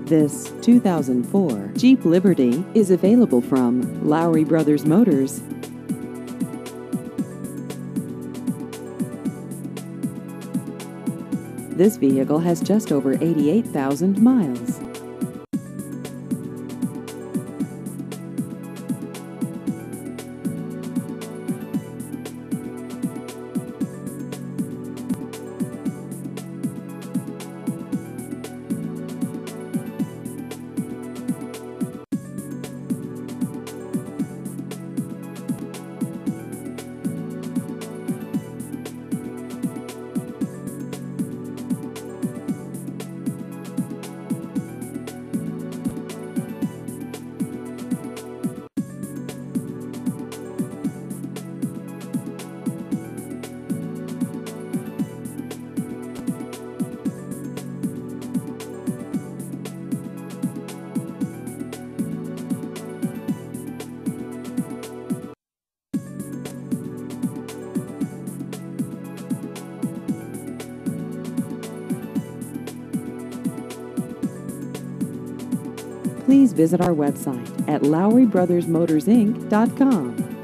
This 2004 Jeep Liberty is available from Lowry Brothers Motors. This vehicle has just over 88,000 miles. Please visit our website at LowryBrothersMotorsInc.com.